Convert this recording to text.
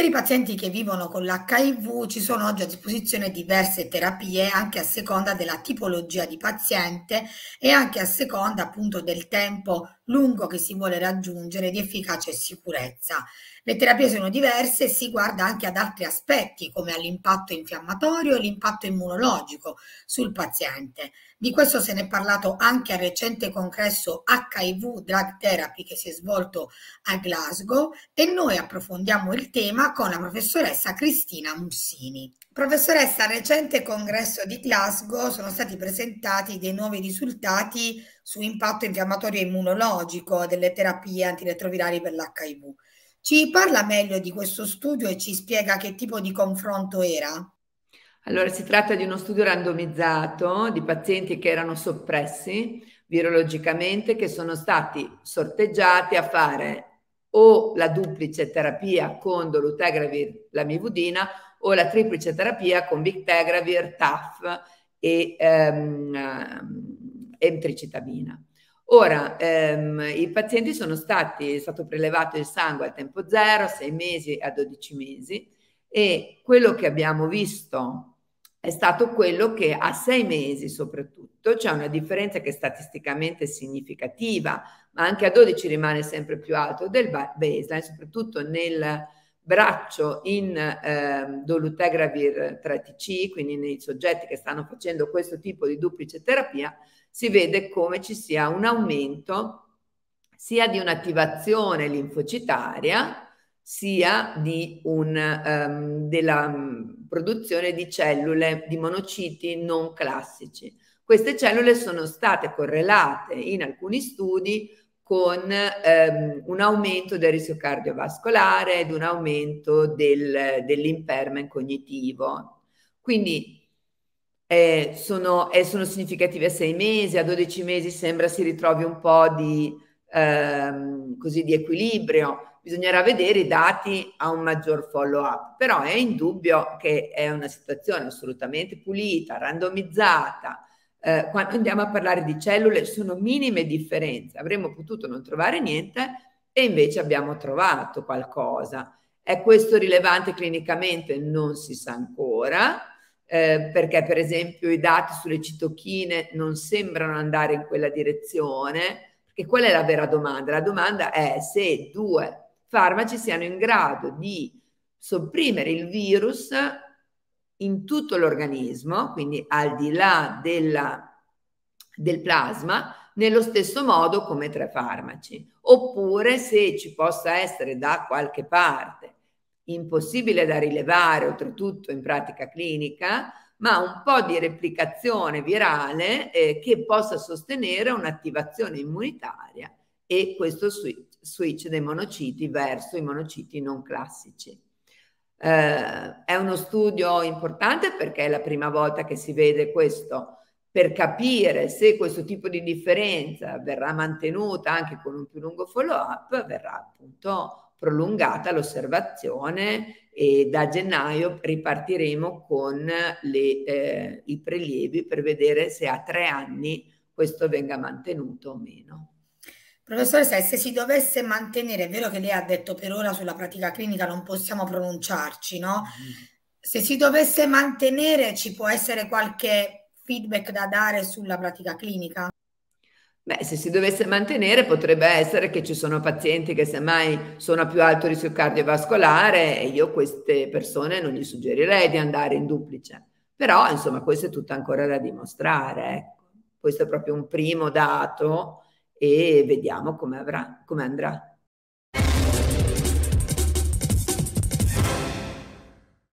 Per i pazienti che vivono con l'HIV ci sono oggi a disposizione diverse terapie anche a seconda della tipologia di paziente e anche a seconda appunto del tempo lungo che si vuole raggiungere di efficacia e sicurezza. Le terapie sono diverse e si guarda anche ad altri aspetti come all'impatto infiammatorio e l'impatto immunologico sul paziente. Di questo se ne è parlato anche al recente congresso HIV Drug Therapy che si è svolto a Glasgow e noi approfondiamo il tema con la professoressa Cristina Mussini. Professoressa, al recente congresso di Glasgow sono stati presentati dei nuovi risultati su impatto infiammatorio e immunologico delle terapie antiretrovirali per l'HIV. Ci parla meglio di questo studio e ci spiega che tipo di confronto era? Allora, si tratta di uno studio randomizzato di pazienti che erano soppressi virologicamente, che sono stati sorteggiati a fare o la duplice terapia con dolutegravir, lamivudina, o la triplice terapia con bictegravir, TAF e emtricitabina. Ora, i pazienti è stato prelevato il sangue a tempo zero, a 6 mesi e a 12 mesi, e quello che abbiamo visto è stato quello che a 6 mesi soprattutto c'è una differenza che è statisticamente significativa, ma anche a 12 rimane sempre più alto del baseline, soprattutto nel braccio in dolutegravir 3TC, quindi nei soggetti che stanno facendo questo tipo di duplice terapia, si vede come ci sia un aumento sia di un'attivazione linfocitaria, sia di della produzione di cellule, di monociti non classici. Queste cellule sono state correlate in alcuni studi con un aumento del rischio cardiovascolare ed un aumento dell'impairment cognitivo. Quindi sono significative a 6 mesi, a 12 mesi sembra si ritrovi un po' così di equilibrio. Bisognerà vedere i dati a un maggior follow up, però è indubbio che è una situazione assolutamente pulita, randomizzata. Quando andiamo a parlare di cellule sono minime differenze, avremmo potuto non trovare niente e invece abbiamo trovato qualcosa. È questo rilevante clinicamente? Non si sa ancora. Perché per esempio i dati sulle citochine non sembrano andare in quella direzione, perché qual è la vera domanda? La domanda è se due farmaci siano in grado di sopprimere il virus in tutto l'organismo, quindi al di là del plasma, nello stesso modo come 3 farmaci, oppure se ci possa essere da qualche parte, impossibile da rilevare oltretutto in pratica clinica, ma un po' di replicazione virale che possa sostenere un'attivazione immunitaria e questo switch dei monociti verso i monociti non classici. È uno studio importante perché è la prima volta che si vede questo, per capire se questo tipo di differenza verrà mantenuta anche con un più lungo follow-up, verrà appunto prolungata l'osservazione e da gennaio ripartiremo con i prelievi per vedere se a 3 anni questo venga mantenuto o meno. Professoressa, e se si dovesse mantenere, è vero che lei ha detto per ora sulla pratica clinica non possiamo pronunciarci, no? Se si dovesse mantenere, ci può essere qualche feedback da dare sulla pratica clinica? Beh, se si dovesse mantenere potrebbe essere che ci sono pazienti che semmai sono a più alto rischio cardiovascolare e io queste persone non gli suggerirei di andare in duplice. Però, insomma, questo è tutto ancora da dimostrare, ecco. Questo è proprio un primo dato e vediamo come andrà.